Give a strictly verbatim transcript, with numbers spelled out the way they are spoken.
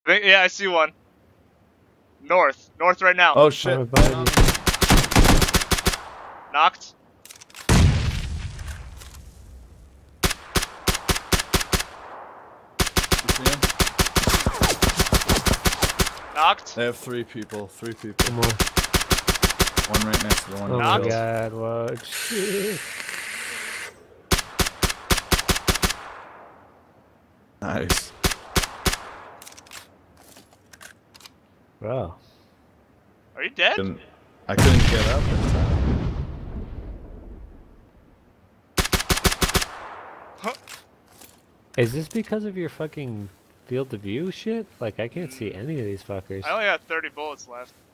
think, yeah, I see one. North. North right now. Oh shit. Oh, Knocked. You see him? Knocked. They have three people. Three people. Come on. One right next to the one. Oh who my killed. god, what? Shit. Nice. Bro. Are you dead? Couldn't, I couldn't get up in time. Huh. Is this because of your fucking field of view shit? Like, I can't see any of these fuckers. I only got thirty bullets left.